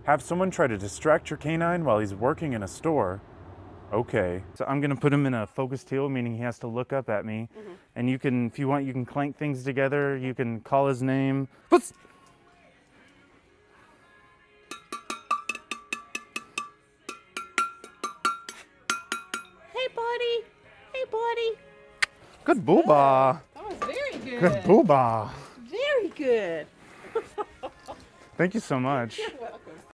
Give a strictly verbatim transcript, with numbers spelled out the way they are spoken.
Have someone try to distract your canine while he's working in a store. Okay. So I'm gonna put him in a focused heel, meaning he has to look up at me. Mm-hmm. And you can, if you want, you can clank things together. You can call his name. Whoops! Hey, buddy. Hey, buddy. Good Boopah. That was very good. Good Boopah. Very good. Thank you so much. You're